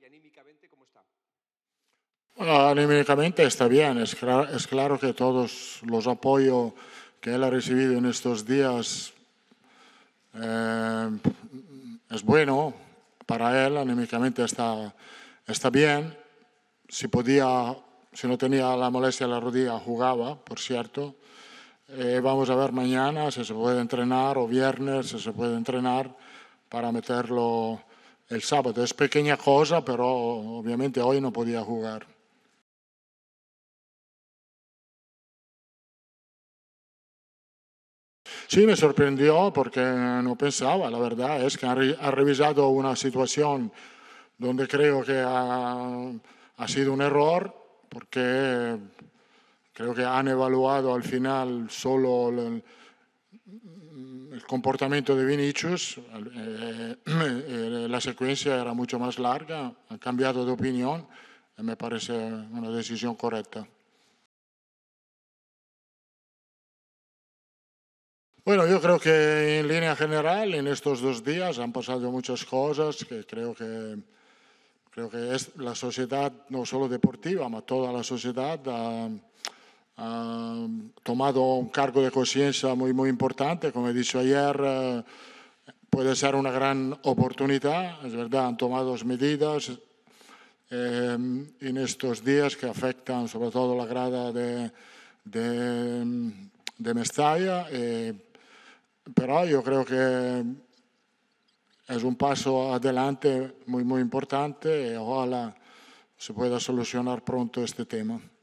anímicamente cómo está? Bueno, anímicamente está bien, es claro que todos los apoyos que él ha recibido en estos días es bueno para él, anímicamente está bien. Si no tenía la molestia en la rodilla, jugaba, por cierto. Vamos a ver mañana si se puede entrenar, o viernes si se puede entrenar para meterlo el sábado. Es pequeña cosa, pero obviamente hoy no podía jugar. Sí, me sorprendió porque no pensaba, la verdad es que ha revisado una situación donde creo que ha sido un error, porque creo que han evaluado al final solo el comportamiento de Vinicius, la secuencia era mucho más larga, han cambiado de opinión y me parece una decisión correcta. Bueno, yo creo que en línea general en estos 2 días han pasado muchas cosas que creo que es la sociedad, no solo deportiva, pero toda la sociedad ha tomado un cargo de conciencia muy importante. Como he dicho ayer, puede ser una gran oportunidad, es verdad, han tomado medidas en estos días que afectan sobre todo la grada de Mestalla, pero yo creo que es un paso adelante muy importante y ojalá se pueda solucionar pronto este tema.